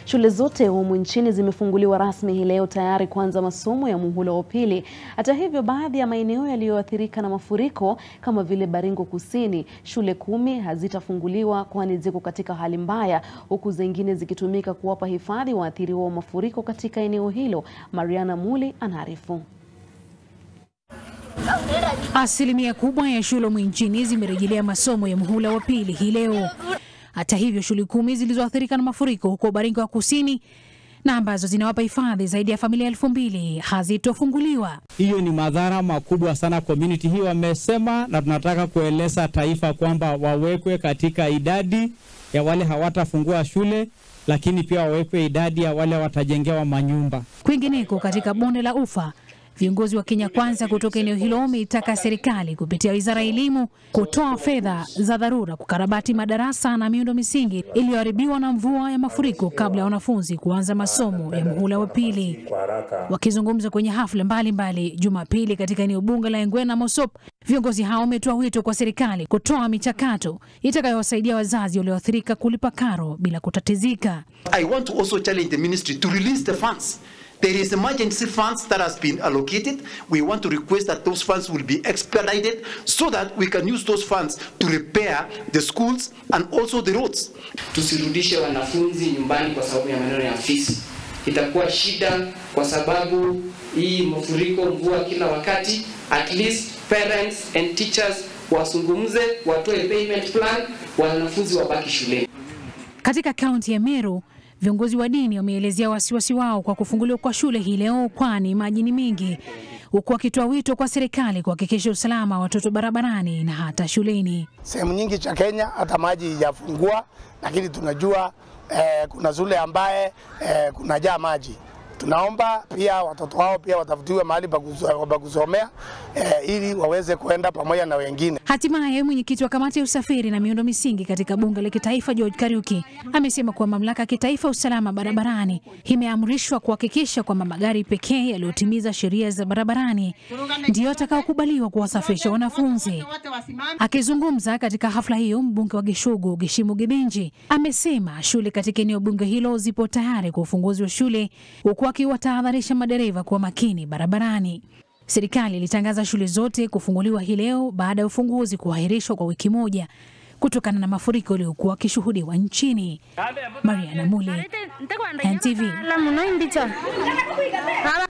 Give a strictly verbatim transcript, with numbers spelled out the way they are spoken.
Shule zote humu nchini zimefunguliwa rasmi hii leo tayari kuanza masomo ya muhula wa pili. Hata hivyo, baadhi ya maeneo yaliyoathirika na mafuriko kama vile Baringo Kusini, shule kumi hazitafunguliwa kwani ziko katika hali mbaya, huku zingine zikitumika kuwapa hifadhi waathiriwa wa mafuriko katika eneo hilo. Mariana Muli anaarifu. Asilimia kubwa ya shule nchini zimerejelea masomo ya muhula wa pili hii leo. Hata hivyo, shule kumi zilizoathirika na mafuriko huko Baringo Kusini na ambazo zinawapa hifadhi zaidi ya familia elfu mbili hazitofunguliwa. Hiyo ni madhara makubwa sana community hii wamesema, na tunataka kueleza taifa kwamba wawekwe katika idadi ya wale hawatafungua shule, lakini pia wawekwe idadi ya wale watajengewa manyumba. Kwingineko katika bonde la Ufa, viongozi wa Kenya Kwanza kutoka eneo hilo wameitaka serikali kupitia Wizara ya Elimu kutoa fedha za dharura kukarabati madarasa na miundo misingi iliyoharibiwa na mvua ya mafuriko kabla ya wanafunzi kuanza masomo ya muhula wa pili. Wakizungumza kwenye hafla mbalimbali Jumapili katika eneo bunge la Engwena Mosop, viongozi hao wametoa wito kwa serikali kutoa michakato itakayowasaidia wazazi walioathirika kulipa karo bila kutatizika. I want to also challenge the ministry to release the funds. There is emergency funds that has been allocated. We want to request that those funds will be expedited so that we can use those funds to repair the schools and also the roads. Tusirudishe wanafunzi nyumbani kwa sababu ya maneno ya fees. Itakuwa shida kwa sababu hii mafuriko, mvua kila wakati. At least parents and teachers wasungumze, watoe payment plan, wanafunzi wabaki shuleni. Katika kaunti ya Meru, viongozi wa dini wameelezea wasiwasi wao kwa kufunguliwa kwa shule hii leo kwani maji ni mengi, huku wakitoa wito kwa serikali kuhakikisha usalama wa watoto barabarani na hata shuleni. Sehemu nyingi cha Kenya hata maji hajafungua, lakini tunajua eh, kuna shule ambaye eh, kunajaa maji. Tunaomba pia watoto wao pia watafutiwe mahali pa kusomea eh, ili waweze kuenda pamoja na wengine. Hatimaye mwenyekiti wa kamati ya usafiri na miundo misingi katika bunge la kitaifa George Kariuki amesema kuwa mamlaka ya kitaifa usalama barabarani imeamrishwa kuhakikisha kwamba magari pekee yaliyotimiza sheria za barabarani ndio yatakayokubaliwa kuwasafirisha wanafunzi. Akizungumza katika hafla hiyo, mbunge wa Gishugu Gishimu Gibenji amesema shule katika eneo bunge hilo zipo tayari kwa ufunguzi wa shule, huku akiwatahadharisha madereva kuwa makini barabarani. Serikali ilitangaza shule zote kufunguliwa hii leo baada ya ufunguzi kuahirishwa kwa wiki moja kutokana na mafuriko yaliyokuwa yakishuhudiwa nchini. Mariana Muli, N T V.